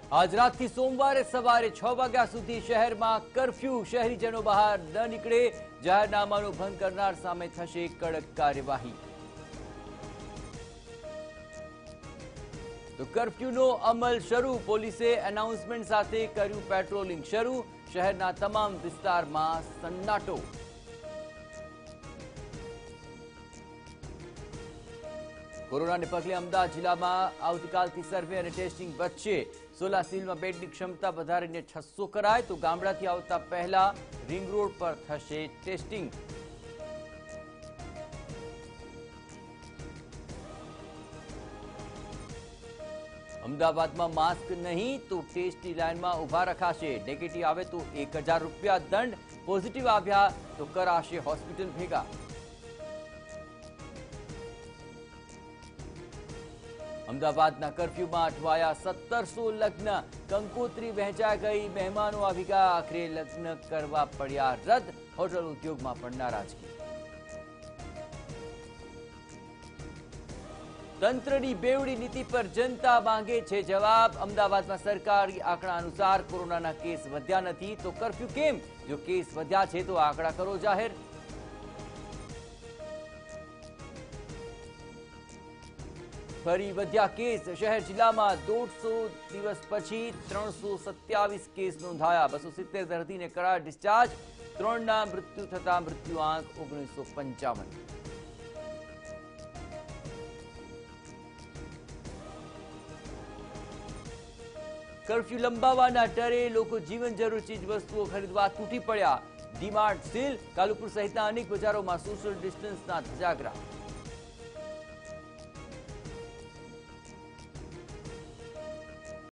આજ રાતથી સોમવારે સવારે 6 વાગ્યા સુધી શહેરમાં કર્ફ્યુ। શહેરીજનો બહાર ન નીકળે, જાહેરનામાનો ભંગ કરનાર સામે થશે કડક કાર્યવાહી। તો કર્ફ્યુનો અમલ શરૂ। પોલીસે એનાઉન્સમેન્ટ સાથે કર્યું પેટ્રોલિંગ શરૂ। શહેરના તમામ વિસ્તારમાં સન્નાટો। કોરોનાને પગલે અમદાવાદ જિલ્લામાં આવતીકાલથી સર્વે અને ટેસ્ટિંગ વધશે। 16 સિવિલમાં બેડની ક્ષમતા વધારીને 600 કરાય। તો ગામડાથી આવતા પહેલા રિંગ રોડ પર થશે ટેસ્ટિંગ। અમદાવાદમાં માસ્ક નહીં તો ટેસ્ટની લાઇનમાં ઉભા રખાશે। નેગેટિવ આવે તો 1000 રૂપિયા દંડ, પોઝિટિવ આવ્યા તો કરાશે હોસ્પિટલ ભેગા। અમદાવાદના કર્ફ્યુમાં અટવાયા 1700 લગ્ન। કંકોત્રી વહેંચાઈ ગઈ, મહેમાનો આવી ગયા, આખરે લગ્ન કરવા પડ્યા રદ। હોટલ ઉદ્યોગમાં પણ નારાજગી। તંત્રની બેવડી નીતિ પર જનતા માંગે છે જવાબ। અમદાવાદમાં સરકારી આંકડા અનુસાર કોરોનાના કેસ વધ્યા નથી તો કર્ફ્યુ કેમ? જો કેસ વધ્યા છે તો આંકડા કરો જાહેર। ફરી વધ્યા કેસ। શહેર જિલ્લામાં 150 દિવસ પછી 327 કેસ નોંધાયા। 270 દર્દીને કરાયા ડિસ્ચાર્જ। 3ના મૃત્યુ થતા મૃત્યુઆંક 1955। કર્ફ્યુ લંબાવવાના ડરે લોકો જીવન જરૂરી ચીજ વસ્તુઓ ખરીદવા તૂટી પડ્યા। ડીમાર્ટ સીલ। કાલુપુર સહિતના અનેક બજારોમાં સોશિયલ ડિસ્ટન્સના ધજાગરા।